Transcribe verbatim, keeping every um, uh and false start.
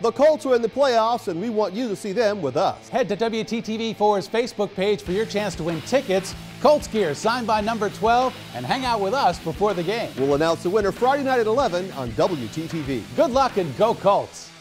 The Colts are in the playoffs, and we want you to see them with us. Head to W T T V four's Facebook page for your chance to win tickets, Colts gear signed by number twelve, and hang out with us before the game. We'll announce the winner Friday night at eleven on W T T V. Good luck and go Colts!